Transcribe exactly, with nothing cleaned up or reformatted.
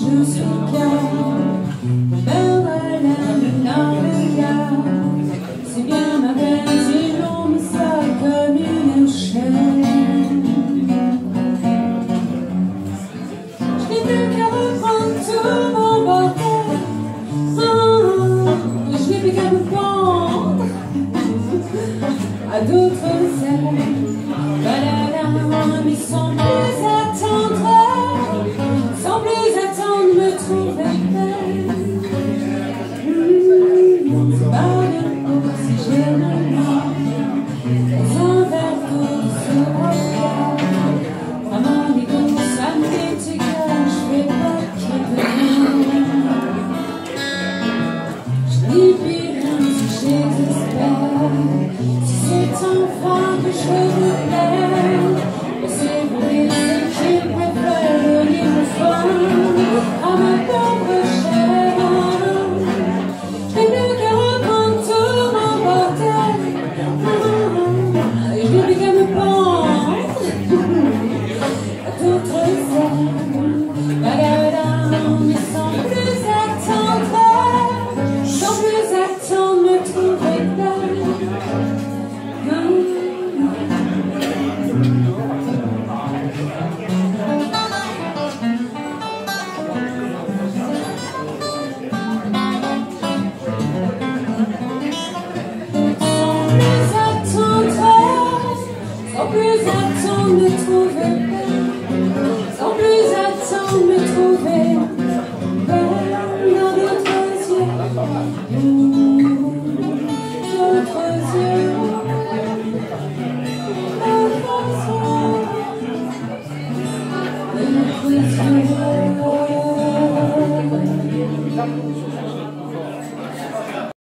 je suis calme, perdre la lune dans le regard. C'est bien ma peine si l'on me sale comme une chaîne. Je n'ai plus qu'à reprendre tout mon bordel. Oh, je n'ai plus qu'à me pendre à d'autres ailes. Mais sans plus attendre, sans plus attendre, me trouver belle. Mmh, pardonne-moi si j'ai le mal, mais un verre d'eau se regarde. Vraiment, les gars, ça m'est égal, je vais pas quitter. Je n'y puis rien si j'exespère, si c'est enfin que je me perds. C'est vrai, c'est qu'il préfère donner mon fin à ma pauvre chair. Je n'ai plus qu'à reprendre tout mon bordel. Je n'ai plus qu'à me pendre à d'autres ailes. Bagadam, mais sans plus attendre, sans plus attendre, me trouver belle. Sans plus attendre, me trouver belle. Sans plus attendre, me trouver belle dans d'autres yeux.